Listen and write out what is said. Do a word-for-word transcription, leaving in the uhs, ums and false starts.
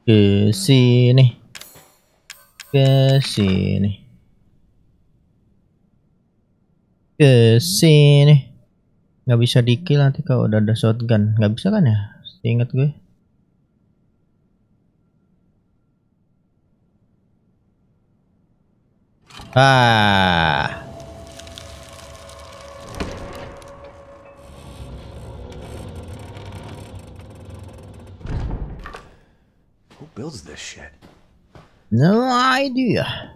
Ke sini. Ke sini. Ke sini. Nggak bisa di-kill nanti kalau udah ada shotgun. Nggak bisa kan ya? Ingat gue. Ah. Who builds this shit? No idea.